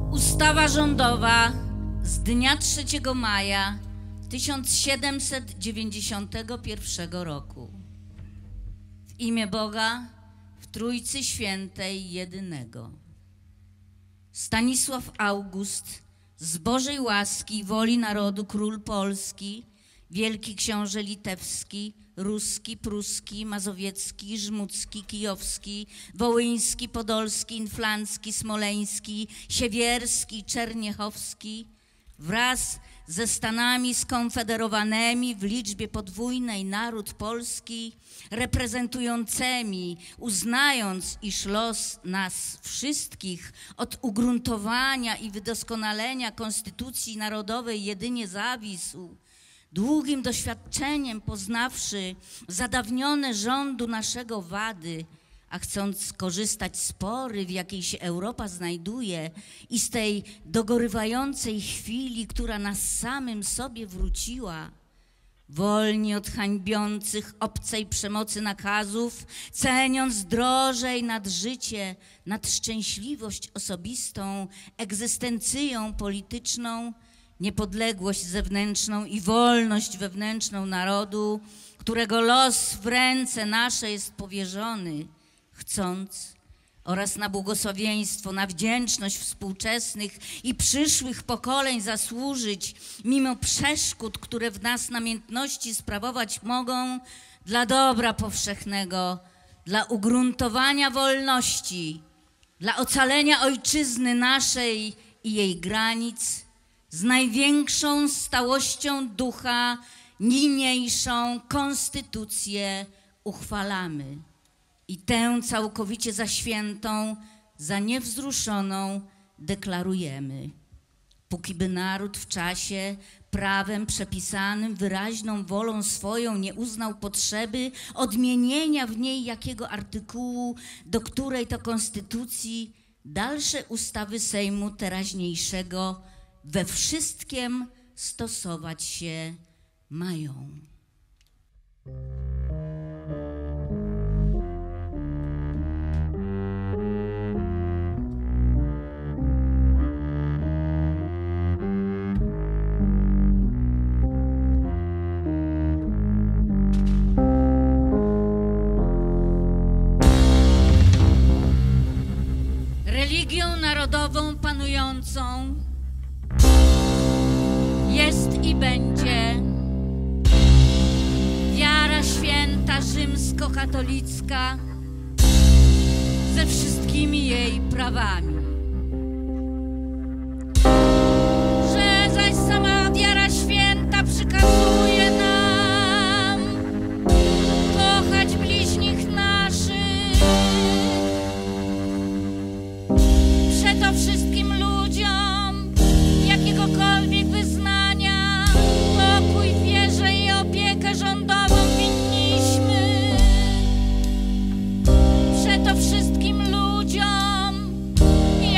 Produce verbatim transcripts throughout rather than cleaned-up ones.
Ustawa rządowa z dnia trzeciego maja tysiąc siedemset dziewięćdziesiątego pierwszego roku. W imię Boga, w Trójcy Świętej Jedynego. Stanisław August, z Bożej łaski i woli narodu król Polski, wielki książę litewski, ruski, pruski, mazowiecki, żmudzki, kijowski, wołyński, podolski, inflancki, smoleński, siewierski, czerniechowski, wraz ze Stanami skonfederowanymi w liczbie podwójnej naród polski, reprezentującymi, uznając, iż los nas wszystkich od ugruntowania i wydoskonalenia Konstytucji Narodowej jedynie zawisł, długim doświadczeniem poznawszy zadawnione rządu naszego wady, a chcąc korzystać z pory, w jakiej się Europa znajduje i z tej dogorywającej chwili, która nas samym sobie wróciła, wolni od hańbiących obcej przemocy nakazów, ceniąc drożej nad życie, nad szczęśliwość osobistą, egzystencję polityczną, niepodległość zewnętrzną i wolność wewnętrzną narodu, którego los w ręce nasze jest powierzony, chcąc oraz na błogosławieństwo, na wdzięczność współczesnych i przyszłych pokoleń zasłużyć, mimo przeszkód, które w nas namiętności sprawować mogą, dla dobra powszechnego, dla ugruntowania wolności, dla ocalenia ojczyzny naszej i jej granic, z największą stałością ducha niniejszą konstytucję uchwalamy i tę całkowicie za świętą, za niewzruszoną deklarujemy. Póki by naród w czasie prawem przepisanym, wyraźną wolą swoją nie uznał potrzeby odmienienia w niej jakiego artykułu, do której to konstytucji dalsze ustawy Sejmu teraźniejszego we wszystkim stosować się mają. Religią narodową panującą jest i będzie wiara święta rzymskokatolicka ze wszystkimi jej prawami. Że zaś sama wiara święta przykazuje nam kochać bliźnich naszych, przeto wszystkim ludziom jakiegokolwiek wyznania pokój, wierze i opiekę rządową winniśmy. Przeto wszystkim ludziom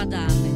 składamy.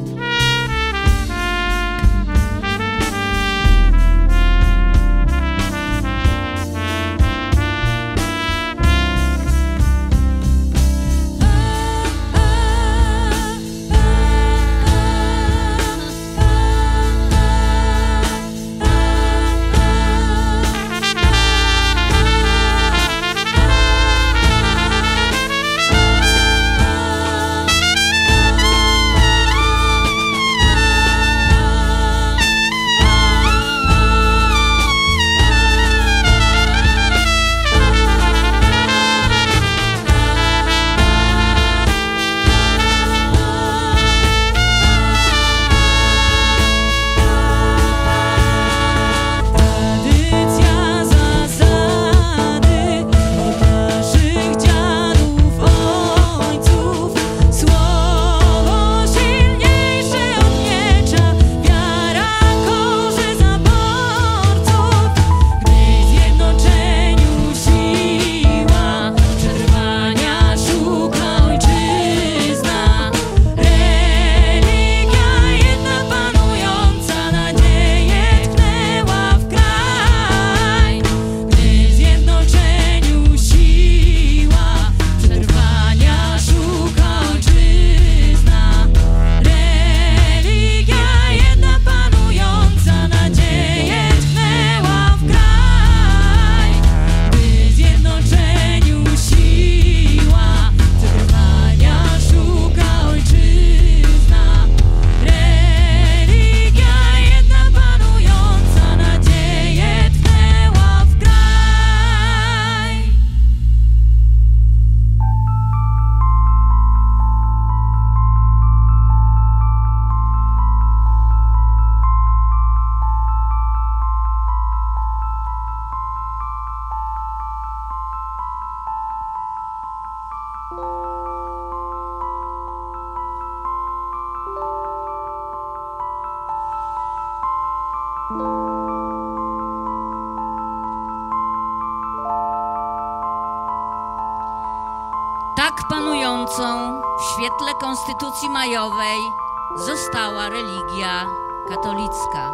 Tak panującą w świetle Konstytucji Majowej została religia katolicka.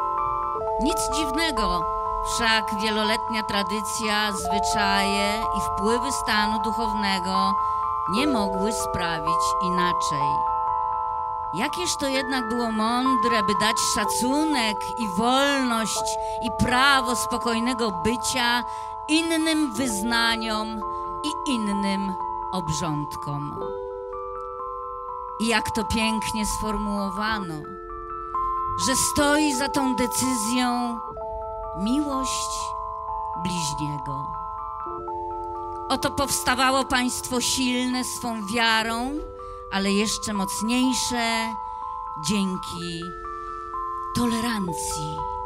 Nic dziwnego, wszak wieloletnia tradycja, zwyczaje i wpływy stanu duchownego nie mogły sprawić inaczej. Jakież to jednak było mądre, by dać szacunek i wolność i prawo spokojnego bycia innym wyznaniom i innym obrządkom. I jak to pięknie sformułowano, że stoi za tą decyzją miłość bliźniego. Oto powstawało państwo silne swą wiarą, ale jeszcze mocniejsze dzięki tolerancji.